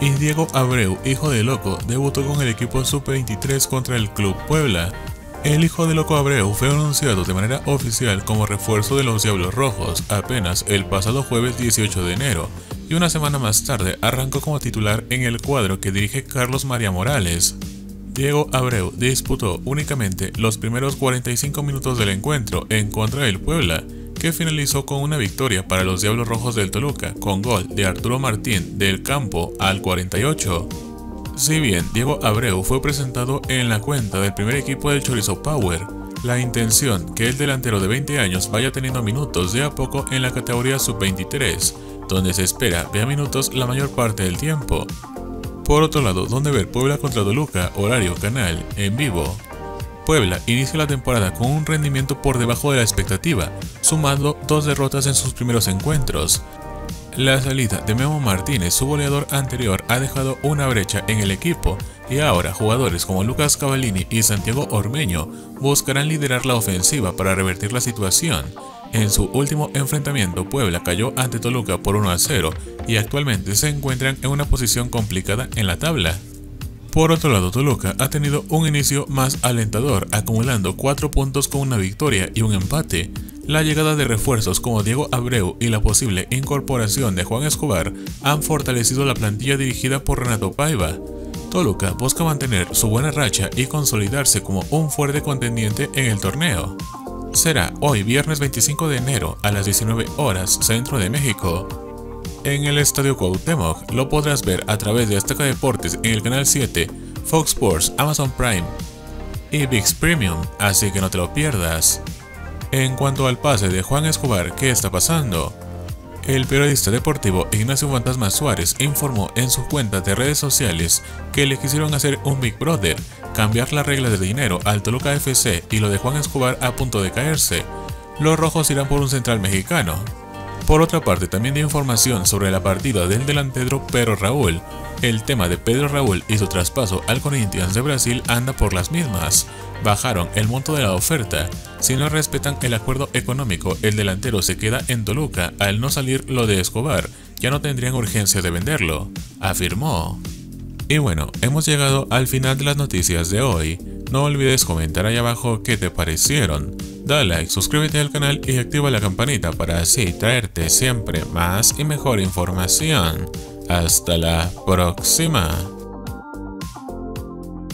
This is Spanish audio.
Y Diego Abreu, hijo de Loco, debutó con el equipo sub-23 contra el Club Puebla. El hijo de Loco Abreu fue anunciado de manera oficial como refuerzo de los Diablos Rojos apenas el pasado jueves 18 de enero, y una semana más tarde arrancó como titular en el cuadro que dirige Carlos María Morales. Diego Abreu disputó únicamente los primeros 45 minutos del encuentro en contra del Puebla, que finalizó con una victoria para los Diablos Rojos del Toluca con gol de Arturo Martín del Campo al 48. Si bien Diego Abreu fue presentado en la cuenta del primer equipo del Chorizo Power, la intención que el delantero de 20 años vaya teniendo minutos de a poco en la categoría sub-23, donde se espera vea minutos la mayor parte del tiempo. Por otro lado, donde ver Puebla contra Toluca, horario canal, en vivo. Puebla inicia la temporada con un rendimiento por debajo de la expectativa, sumando 2 derrotas en sus primeros encuentros. La salida de Memo Martínez, su goleador anterior, ha dejado una brecha en el equipo, y ahora jugadores como Lucas Cavallini y Santiago Ormeño buscarán liderar la ofensiva para revertir la situación. En su último enfrentamiento, Puebla cayó ante Toluca por 1-0 y actualmente se encuentran en una posición complicada en la tabla. Por otro lado, Toluca ha tenido un inicio más alentador, acumulando 4 puntos con una victoria y un empate. La llegada de refuerzos como Diego Abreu y la posible incorporación de Juan Escobar han fortalecido la plantilla dirigida por Renato Paiva. Toluca busca mantener su buena racha y consolidarse como un fuerte contendiente en el torneo. Será hoy viernes 25 de enero a las 19 horas Centro de México. En el Estadio Cuauhtémoc lo podrás ver a través de Azteca Deportes en el canal 7, Fox Sports, Amazon Prime y ViX Premium, así que no te lo pierdas. En cuanto al pase de Juan Escobar, ¿qué está pasando? El periodista deportivo Ignacio Fantasma Suárez informó en su cuenta de redes sociales que le quisieron hacer un Big Brother, cambiar la regla de dinero al Toluca FC y lo de Juan Escobar a punto de caerse. Los rojos irán por un central mexicano. Por otra parte, también dio información sobre la partida del delantero Pedro Raúl. El tema de Pedro Raúl y su traspaso al Corinthians de Brasil anda por las mismas. Bajaron el monto de la oferta. Si no respetan el acuerdo económico, el delantero se queda en Toluca. Al no salir lo de Escobar, ya no tendrían urgencia de venderlo, afirmó. Y bueno, hemos llegado al final de las noticias de hoy. No olvides comentar ahí abajo qué te parecieron. Dale like, suscríbete al canal y activa la campanita para así traerte siempre más y mejor información. Hasta la próxima.